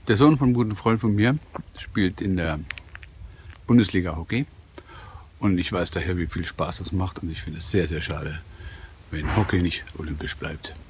Der Sohn von einem guten Freund von mir spielt in der Bundesliga Hockey. Und ich weiß daher, wie viel Spaß das macht. Und ich finde es sehr, sehr schade, wenn Hockey nicht olympisch bleibt.